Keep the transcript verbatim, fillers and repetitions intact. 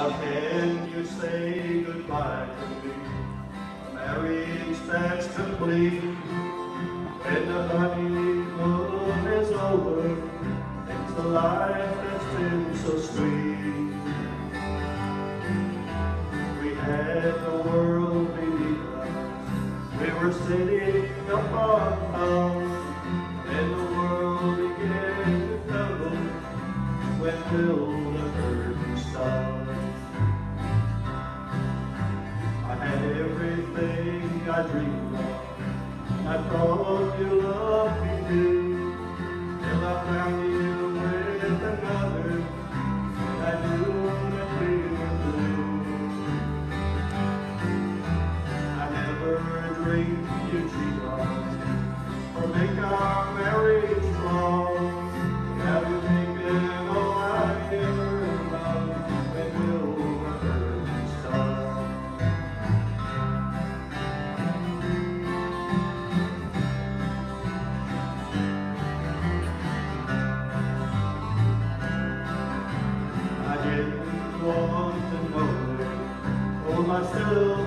How can you say goodbye to me? A marriage that's complete. When the honeymoon is over, it's a life that's been so sweet. We had the world beneath us. We were sitting upon top. And the world began to crumble when till the curtain stopped. I had everything I dreamed of. I thought you loved me too, till I found you with another, and I knew that we were through. I never dreamed you'd cheat on me, or make our marriage wrong. Now you're making all I ever loved, when will the curtain stop? I didn't want to know it, told myself